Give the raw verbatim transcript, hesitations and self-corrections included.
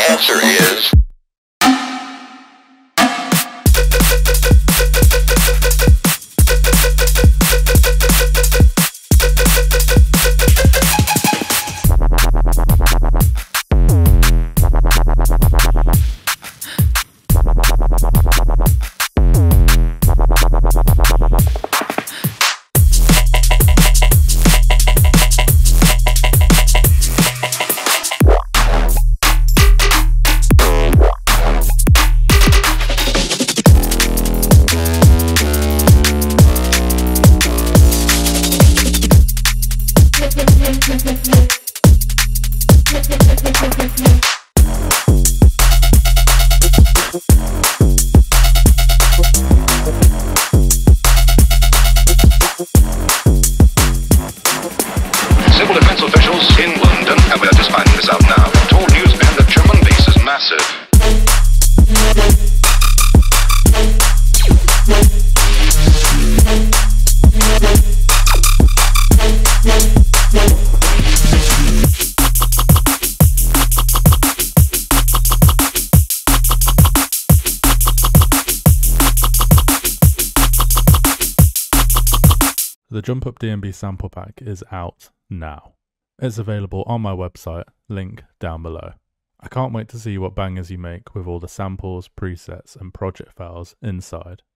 answer is... Civil defense officials in London, and we are just finding this out now, told newsmen that German base is massive. The Jump Up D N B sample pack is out now. It's available on my website, link down below. I can't wait to see what bangers you make with all the samples, presets and project files inside.